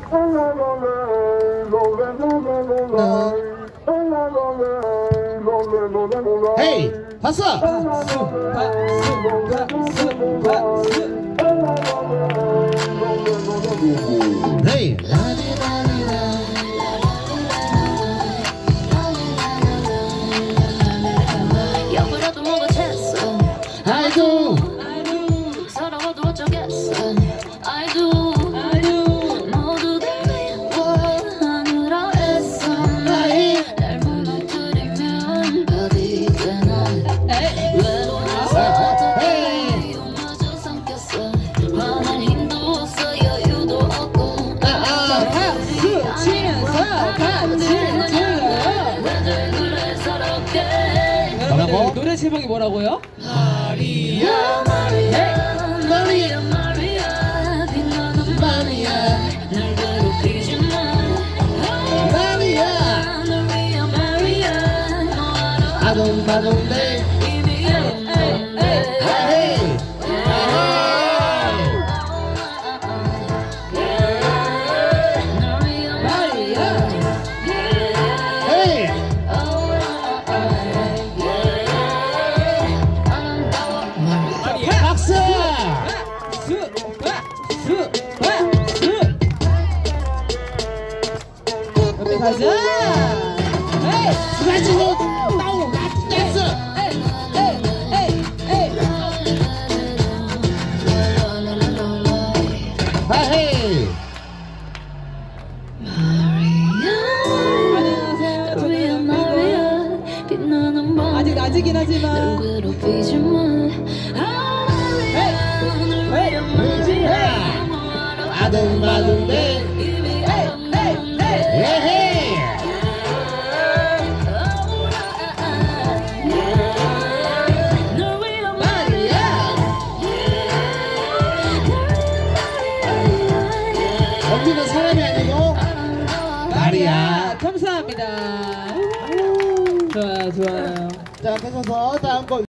헤이 봤어. 헤이 여보라도 뭐가 됐어 I do 서러워도 어쩌겠어 I do 모두 다 미워하느라 애써 날 무너뜨리면 밥이 되나 외로워서 미움마저 삼켰어 화날 힘도 없어 여유도 없고 치면서 같이 왜들 그래 서럽게 뭐라고? 노래 제목이 뭐라고요? 마리아 마리아 마리아 마리아 빛나는 마리아 날 괴롭히지 마 마리아 널 위한 마리아 너 알아 아동바동데 이미 알았는데 헤이 널 위한 마리아 헤이 박수. 옆에 가자. 가지고 나오 댄스. 헤이 널 위한 마리아 빛나는 마리아 아직 낮이긴 널 하지만 괴롭히지 마 널 위한 마리아 너 알아 아동바동데 이미 알았는데 헤이 널 위한 마리아 언니는 사람이 아니고 마리아. 감사합니다. 좋아요. 자, 계속해서 다음 거.